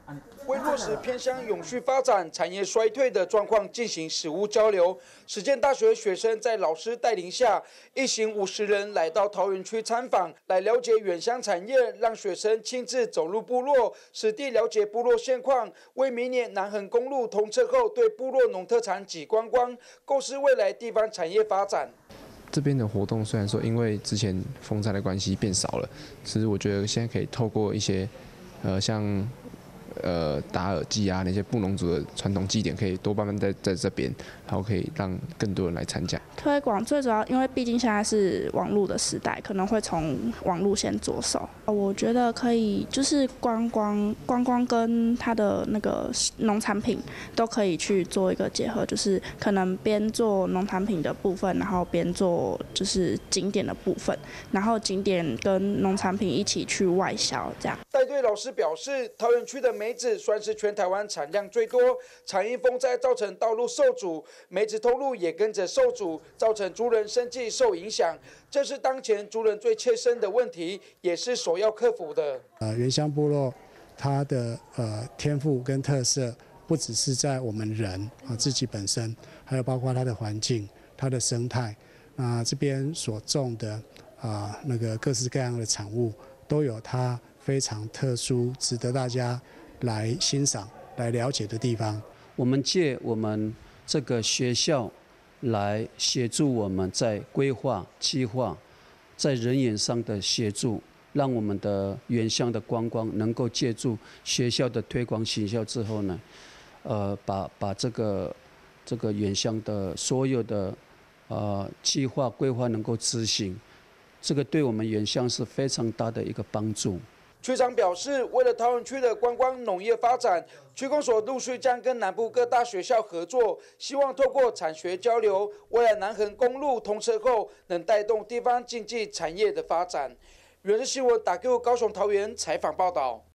为落实偏乡永续发展、产业衰退的状况进行实务交流，实践大学学生在老师带领下，一行50人来到桃园区参访，来了解远乡产业，让学生亲自走入部落，实地了解部落现况，为明年南横公路通车后对部落农特产及观光构思未来地方产业发展。 这边的活动虽然说因为之前风灾的关系变少了，其实我觉得现在可以透过一些像打耳祭啊那些布农族的传统祭典，可以多半在这边，然后可以让更多人来参加。推广最主要，因为毕竟现在是网络的时代，可能会从网络先着手。我觉得可以，就是观光跟它的那个农产品都可以去做一个结合，就是可能边做农产品的部分，然后边做就是景点的部分，然后景点跟农产品一起去外销这样。 带队老师表示，桃园区的梅子算是全台湾产量最多，常因风灾造成道路受阻，梅子通路也跟着受阻，造成族人生计受影响。这是当前族人最切身的问题，也是首要克服的。 原乡部落它的天赋跟特色，不只是在我们人自己本身，还有包括它的环境、它的生态。那这边所种的那个各式各样的产物，都有它非常特殊、值得大家来欣赏、来了解的地方。 我们借我们这个学校来协助我们在规划、计划，在人员上的协助，让我们的原乡的观光能够借助学校的推广行销之后呢，把这个原乡的所有的计划规划能够执行，这个对我们原乡是非常大的一个帮助。 区长表示，为了桃园区的观光农业发展，区公所陆续将跟南部各大学校合作，希望透过产学交流，未来南横公路通车后，能带动地方经济产业的发展。原日新闻打给高雄桃园采访报道。